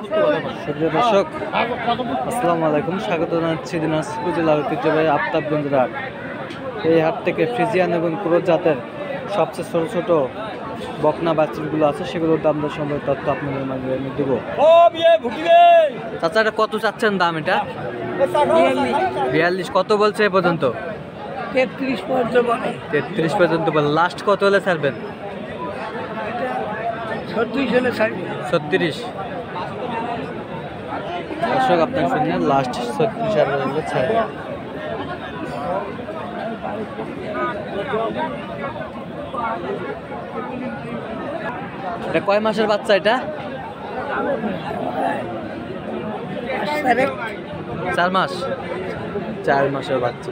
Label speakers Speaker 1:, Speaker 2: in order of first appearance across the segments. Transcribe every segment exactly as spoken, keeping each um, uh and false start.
Speaker 1: সুপ্রিয় দর্শক, আসসালামু আলাইকুম। স্বাগত জানাচ্ছি দিনাজপুর জেলার ঐতিহ্যবাহী আফতাবগঞ্জের হাট। এই হাট থেকে ফ্রিজিয়ান এবং ক্রোজ জাতের সবচেয়ে ছোট ছোট বকনা বাচ্চাগুলো আছে, সেগুলোর দাম দর সম্পর্কে তথ্য আপনাদের মাঝে আমি দেবো। চাচা, এটা কত চাচ্ছেন দাম? এটা বিয়াল্লিশ। কত বলছে এ পর্যন্ত?
Speaker 2: তেত্রিশ পর্যন্ত বলে।
Speaker 1: তেত্রিশ পর্যন্ত বলে। লাস্ট কত হলে ছাড়বেন?
Speaker 2: ছত্রিশ হলে ছাড়বে।
Speaker 1: ছত্রিশ। দর্শক, আপনার শুনলেন, লাস্ট ছত্রিশ হাজার হলে ছাড়বে। এটা কয় মাসের বাচ্চা? এটা চার মাস। চার মাসের বাচ্চা।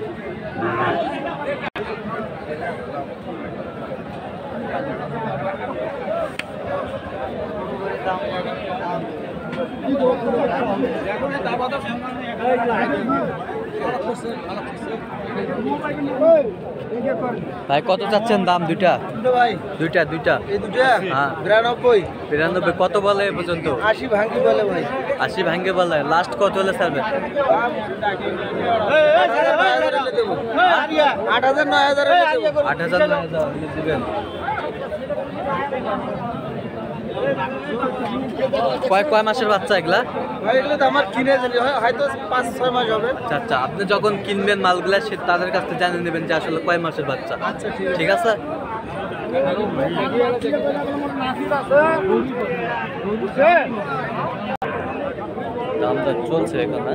Speaker 1: ভাই, কত চাচ্ছেন দাম? দুইটা দুইটা দুইটা হ্যাঁ,
Speaker 2: বিরানব্বই।
Speaker 1: বিরানব্বই। কত বলে এ পর্যন্ত?
Speaker 2: আশি ভাঙ্গি বলে ভাই।
Speaker 1: আশি ভাঙ্গে বলে। লাস্ট কত হলে ছাড়বেন?
Speaker 2: আট হাজার নয় হাজার
Speaker 1: আট হাজার নয় হাজার দিবেন। কয় কয় মাসের বাচ্চা এগুলা?
Speaker 2: ভাই এগুলো তো আমার কিনে হয়তো পাঁচ ছয় মাস হবে।
Speaker 1: আচ্ছা আচ্ছা, আপনি যখন কিনবেন মালগুলা, সে তাদের কাছ থেকে জানিয়ে নেবেন যে আসলে কয় মাসের বাচ্চা।
Speaker 2: আচ্ছা,
Speaker 1: ঠিক আছে। দামটা চলছে এখানে।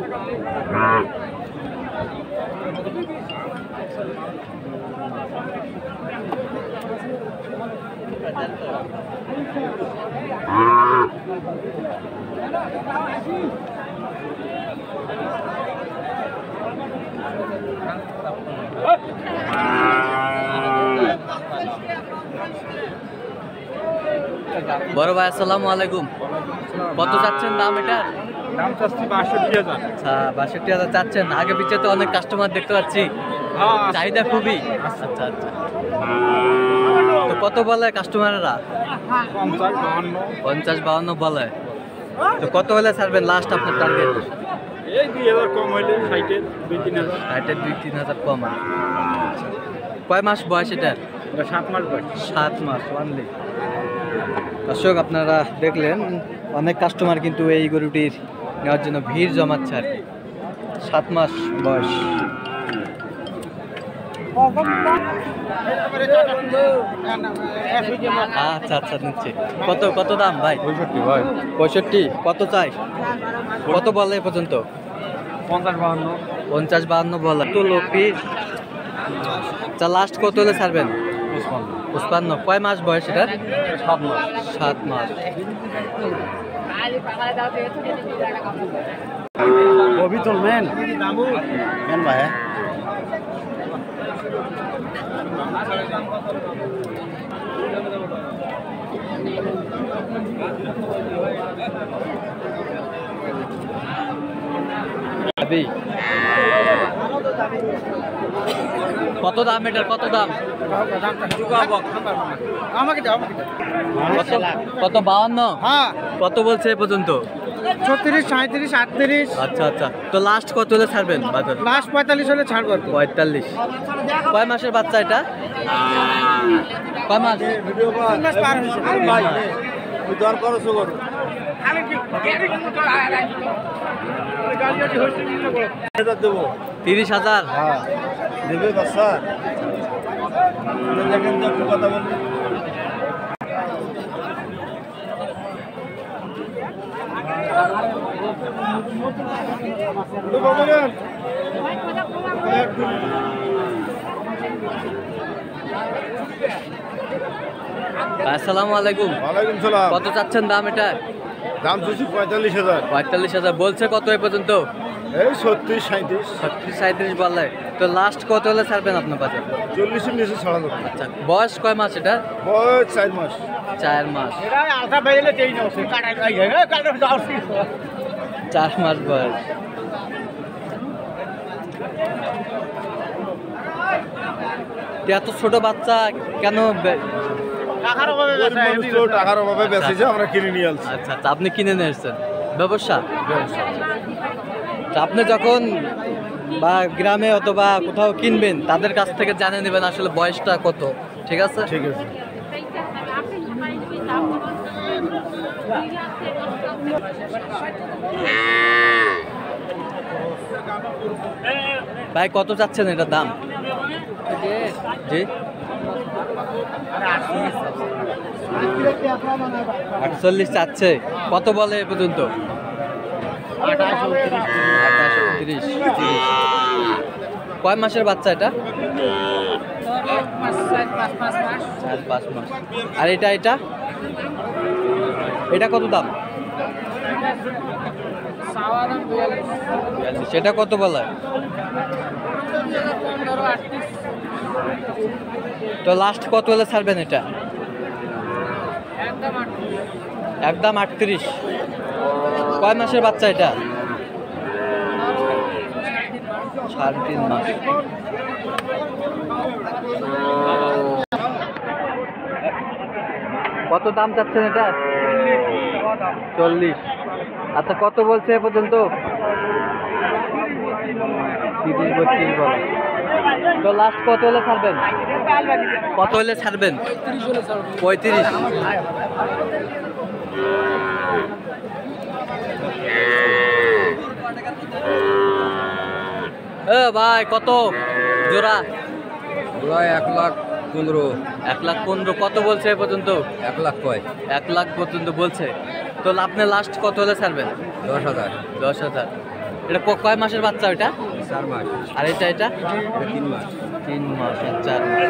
Speaker 1: বড় ভাই, আসসালামু আলাইকুম। কত চাচ্ছেন দাম? এটা
Speaker 2: দাম চাচ্ছি বাষট্টি হাজার।
Speaker 1: আচ্ছা, বাষট্টি হাজার চাচ্ছেন। আগে পিছিয়ে তো অনেক কাস্টমার দেখতে পাচ্ছি, চাহিদা খুবই। আচ্ছা আচ্ছা, তো কত বলে কাস্টমাররা?
Speaker 2: পঞ্চাশ বাহান্ন।
Speaker 1: পঞ্চাশ বাউন্ন বলে। তো কত হলে ছাড়বেন লাস্ট আপনার টার্গেট?
Speaker 2: এই দুই হাজার কম হইলে ষাটের দুই তিন হাজার।
Speaker 1: ষাটের দুই তিন হাজার কম হয়। কয় মাস বয়স এটার?
Speaker 2: সাত মাস বয়স।
Speaker 1: সাত মাস অনলি। দর্শক, আপনারা দেখলেন, অনেক কাস্টমার কিন্তু এই গরুটির নেওয়ার জন্য ভিড় জমাচ্ছে আর কি। সাত মাস বয়স। আচ্ছা আচ্ছা, নিচ্ছে। কত কত দাম ভাই?
Speaker 2: পঁয়ষট্টি ভাই।
Speaker 1: পঁয়ষট্টি। কত চাই? কত বলে এ পর্যন্ত?
Speaker 2: পঞ্চাশ বাহান্ন।
Speaker 1: পঞ্চাশ বাহান্ন বলে তো লোকটি। আচ্ছা, লাস্ট কত হলে ছাড়বেন? পুষ্পান্ন। কয় মাস বয়স এটা?
Speaker 2: সাত মাস।
Speaker 1: সাত মাস।
Speaker 2: কবি তো মেন মেন ভাই।
Speaker 1: কত দাম এটার? কত দাম?
Speaker 2: আমাকে দাও।
Speaker 1: কত? কত? বাউন্ন।
Speaker 2: হ্যাঁ,
Speaker 1: কত বলছে এ পর্যন্ত?
Speaker 2: ছত্রিশ সাঁত্রিশ আটত্রিশ।
Speaker 1: আচ্ছা আচ্ছা, তো লাস্ট কত হলে ছাড়বেন বাজার?
Speaker 2: লাস্ট পঁয়তাল্লিশ হলে ছাড়বো।
Speaker 1: পঁয়তাল্লিশ। কয় মাসের বাচ্চা এটা? কয় মাস?
Speaker 2: তিন মাস পার হয়েছে। দর করো সুগর।
Speaker 1: তিরিশ হাজার।
Speaker 2: হ্যাঁ দেবে বাচ্চা। দেখেন তো একটু কথা বলুন।
Speaker 1: আসসালামু আলাইকুম।
Speaker 2: ওয়ালাইকুম সালাম।
Speaker 1: কত চাচ্ছেন দাম এটা?
Speaker 2: দাম চাচ্ছি পঁয়তাল্লিশ হাজার।
Speaker 1: পঁয়তাল্লিশ হাজার বলছে। কত এ পর্যন্ত?
Speaker 2: এই ছত্রিশ সাঁত্রিশ।
Speaker 1: ছত্রিশ সাঁত্রিশ বলে। তো লাস্ট কত হলে ছাড়বেন আপনার বাজার?
Speaker 2: চল্লিশের নিচে ছাড়ানো।
Speaker 1: আচ্ছা, বয়স কয় মাস এটা?
Speaker 2: বয়স চার মাস।
Speaker 1: চার মাস। চার মাস বয়স। এত ছোট বাচ্চা কেন?
Speaker 2: টাকার অভাবে টাকার অভাবে বেঁচেছে, আমরা কিনে নিয়ে আসছি।
Speaker 1: আচ্ছা আচ্ছা, আপনি কিনে নিয়ে এসেছেন। ব্যবসা তা আপনি যখন বা গ্রামে অথবা কোথাও কিনবেন তাদের কাছ থেকে জানিয়ে নেবেন আসলে বয়সটা কত, ঠিক আছে?
Speaker 2: ঠিক আছে।
Speaker 1: ভাই কত চাচ্ছেন এটার দাম? জি আটচল্লিশ চাচ্ছে, কত বলে এ পর্যন্ত? আঠাশ, উনত্রিশ, তিরিশ। কয় মাসের বাচ্চা এটা? চার পাঁচ মাস। আর এটা এটা এটা কত দাম? সেটা কত বলে? তো লাস্ট কত হলে ছাড়বেন এটা? একদম আটত্রিশ। কয় মাসের বাচ্চা এটা? সাড়ে তিন মাস। কত দাম চাচ্ছেন এটা? চল্লিশ। আচ্ছা কত বলছে এ পর্যন্ত? তিরিশ বত্রিশ বলে। তো লাস্ট কত হলে ছাড়বেন? কত হলে ছাড়বেন? পঁয়ত্রিশ। এ ভাই কত জোড়া?
Speaker 2: প্রায় এক লাখ পনেরো।
Speaker 1: এক লাখ পনেরো। কত বলছে এ পর্যন্ত?
Speaker 2: এক লাখ কয়?
Speaker 1: এক লাখ পর্যন্ত বলছে। তো আপনি লাস্ট কত হলে ছাড়বেন?
Speaker 2: দশ হাজার।
Speaker 1: দশ হাজার। এটা ক- কয় মাসের বাচ্চা ওইটা?
Speaker 2: চার মাস।
Speaker 1: আর এটা এটা?
Speaker 2: তিন মাস।
Speaker 1: তিন মাস আর চার মাস।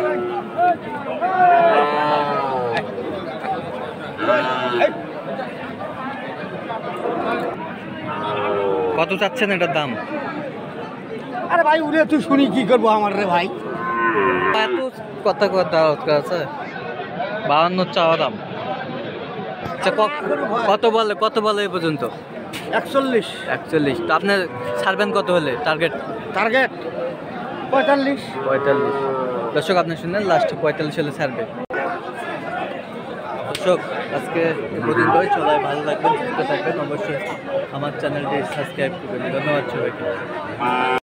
Speaker 1: কত চাচ্ছেন এটার দাম?
Speaker 2: আরে ভাই উড়ে তুই শুনি কি করবো আমার রে ভাই।
Speaker 1: এত কথা কথা আছে। বাহান্ন চাওয়া দাম। আচ্ছা ক- কত বলে কত বলে এই পর্যন্ত?
Speaker 2: একচল্লিশ।
Speaker 1: একচল্লিশ। তো আপনি ছাড়বেন কত হলে টার্গেট?
Speaker 2: টার্গেট পঁয়তাল্লিশ।
Speaker 1: পঁয়তাল্লিশ। দর্শক আপনি শুনলেন লাস্ট পঁয়তাল্লিশ হলে ছাড়বে। দর্শক আজকে এ পর্যন্তই। সবাই ভালো থাকবেন, সুস্থ থাকবেন, অবশ্যই আমার চ্যানেলটি সাবস্ক্রাইব করবেন। ধন্যবাদ সবাইকে।